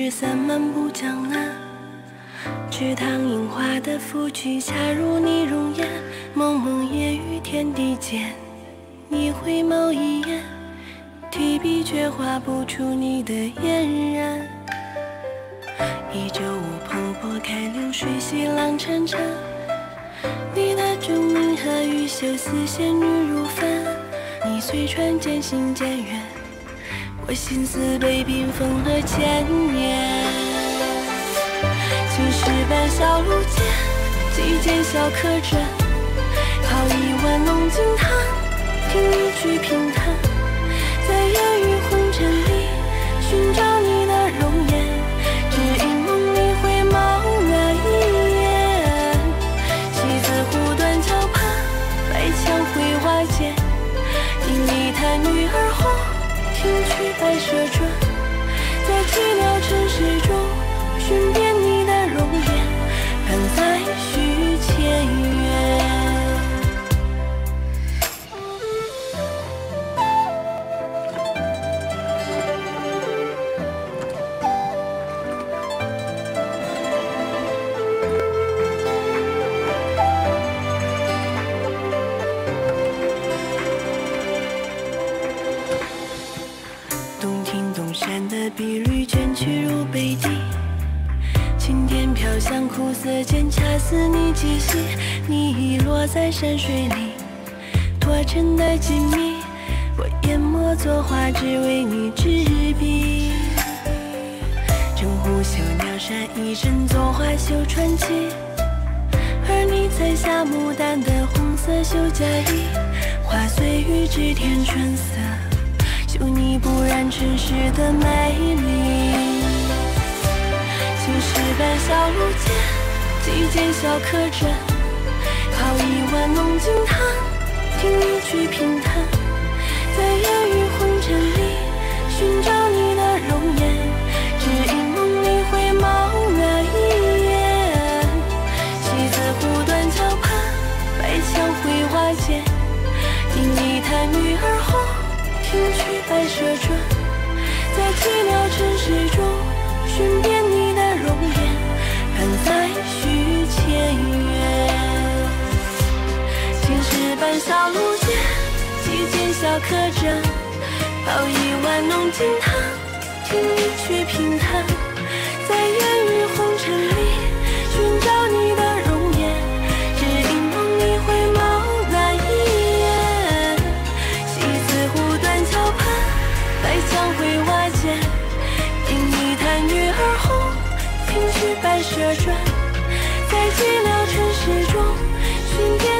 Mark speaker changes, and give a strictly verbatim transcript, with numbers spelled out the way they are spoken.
Speaker 1: 日散漫步江南，池塘樱花的芙蕖恰如你容颜，蒙蒙夜雨天地间，你回眸一眼，提笔却画不出你的嫣然。依旧无蓬拨开流水，细浪潺潺，你的钟鸣和玉袖，似仙女如凡。你随船渐行渐远，我心思被冰封了千年。青石板小路间，几间小客栈，泡一碗浓金汤，听一曲评弹，在烟雨红尘里寻找你的容颜，只因梦里回眸那一眼。西子湖断桥畔，白墙绘画间，因一坛女儿红，听取白蛇传，在寂寥尘世中寻遍你的容颜，盼再续前缘。洞庭东山的碧绿卷曲如北地，青天飘香苦涩间，恰似你气息。你遗落在山水里，托尘的静谧，我研墨作画，只为你执笔。征湖绣鸟山一针作画绣传奇，而你采下牡丹的红色绣嫁衣，花随雨织添春色，绣你不染尘世的美丽。青石板小路间，几间小客栈，泡一碗浓金汤，听一曲评弹，在烟雨红尘里寻找你的容颜，只因梦里回眸那一眼。西子湖断桥畔，白墙绘画间，因一坛女儿红，听取白蛇传，在寂寥尘世中寻遍你的容颜，盼再续前缘。青石板小路间，几间小客栈，泡一碗浓金汤，听一曲评弹，在烟雨红尘里寻找你的容颜，只因梦里回眸那一眼。西子湖断桥畔，白墙绘画间，因一坛女儿红，听取白蛇传，在寂寥尘世中寻遍